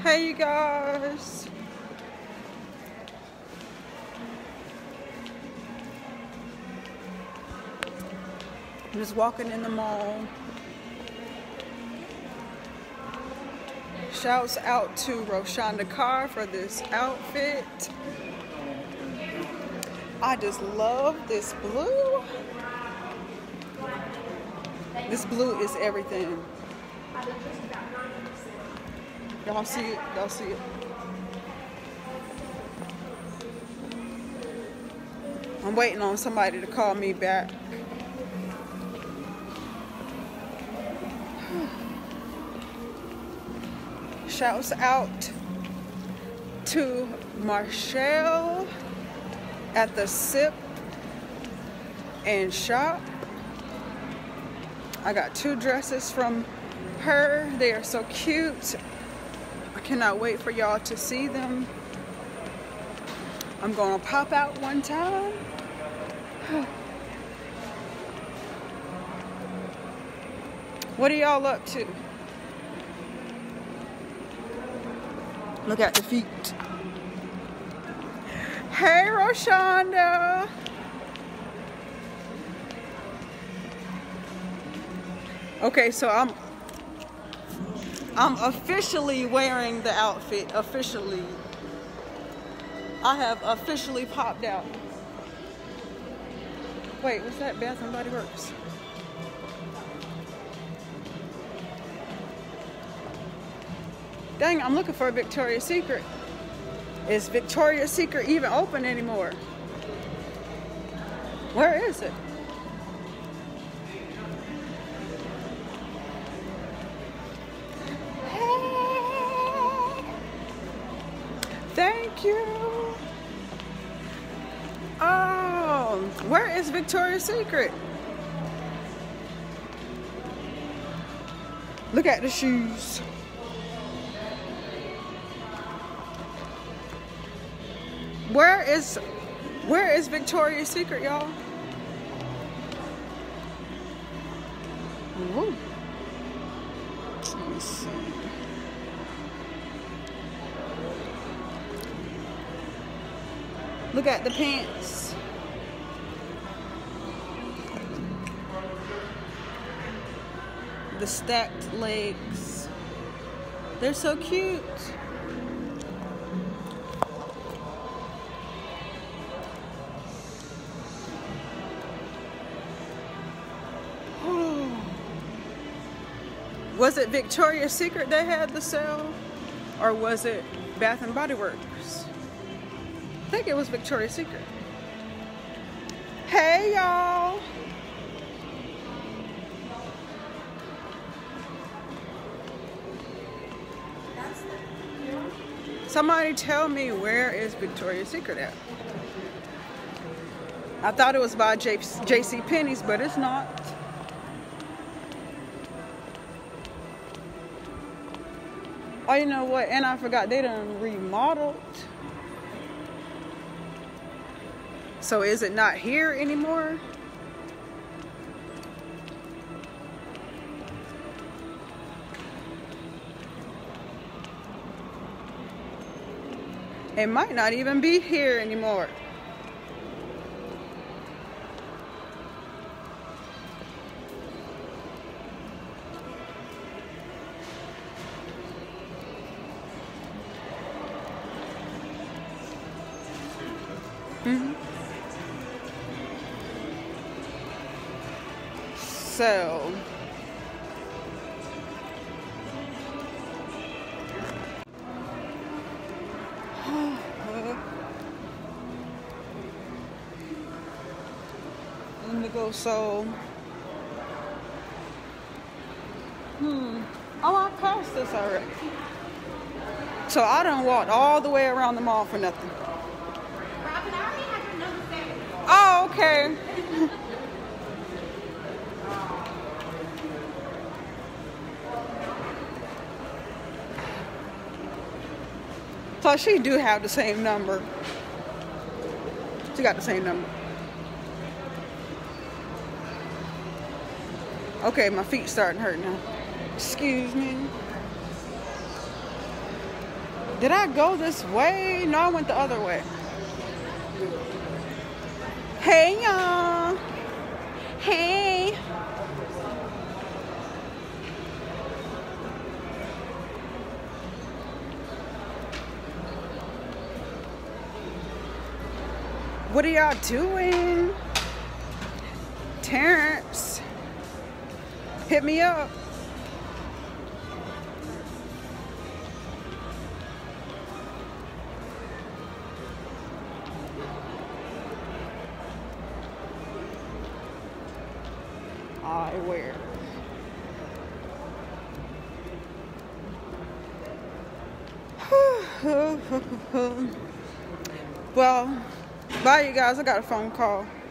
Hey you guys. I'm just walking in the mall. Shouts out to Roshonda Carr for this outfit. I just love this blue. This blue is everything. Y'all see it? Y'all see it? I'm waiting on somebody to call me back. Shouts out to Marshall at the Sip and Shop. I got 2 dresses from her. They are so cute. I cannot wait for y'all to see them. I'm gonna pop out one time. What are y'all up to? Look at the feet. Hey, Roshonda. Okay, so I'm officially wearing the outfit. Officially. I have officially popped out. Wait, what's that? Bath and Body Works. Dang, I'm looking for a Victoria's Secret. Is Victoria's Secret even open anymore? Where is it? Hey, thank you. Oh, where is Victoria's Secret? Look at the shoes. Where is Victoria's Secret, y'all? Ooh. Let me see. Look at the pants. The stacked legs. They're so cute. Was it Victoria's Secret they had the sale? Or was it Bath and Body Works? I think it was Victoria's Secret. Hey y'all! Somebody tell me, where is Victoria's Secret at? I thought it was by JCPenney's, but it's not. Oh, you know what? And I forgot they done remodeled. So is it not here anymore? It might not even be here anymore. So indigo soul. Oh, I passed this already. So I done walked all the way around the mall for nothing. Oh, okay. So she do have the same number. She got the same number. Okay, my feet starting to hurt now. Excuse me. Did I go this way? No, I went the other way. Hey, y'all. Hey. What are y'all doing? Terrence, hit me up. I wear. Well, bye you guys. I got a phone call.